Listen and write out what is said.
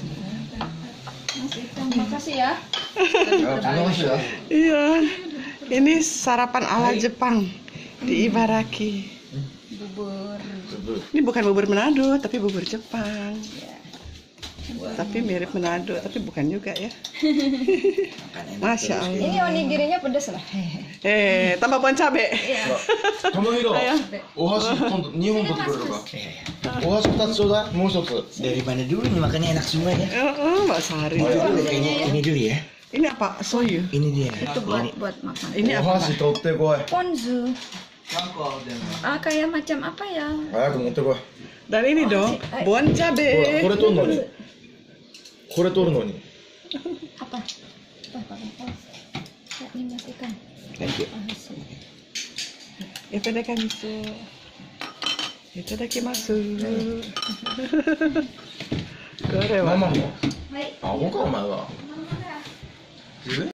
Makasih ya. Terima kasih ya. Iya. Ini sarapan ala Jepang di Ibaraki. Bubur. Ini bukan bubur Manado, tapi bubur Jepang. Tapi mirip Manado, tapi bukan juga ya. Masya Allah. Ini onigirinya pedas lah. Tambah bon cabe. Tomohiro, Ayo. ohashi 2本取ってくれるか。お箸2つちょうだい。もう1つ。 Dari mana dulu nih makannya enak semua ya? Mbak Sari. Kayaknya ini dulu ya. Ini apa? Soyu. Ini dia. Itu buat makan. Ini お apa? 箸取ってこい。 Ponzu. Kayak macam apa ya? 早く持ってこい。 Dan ini dong, bon ほら、 cabe. これ取るのに。これ取るのに。 Apa? Ini matikan. Thank you. Itadakimasu. Itadakimasu. これはママも。あ、僕はお前は。自分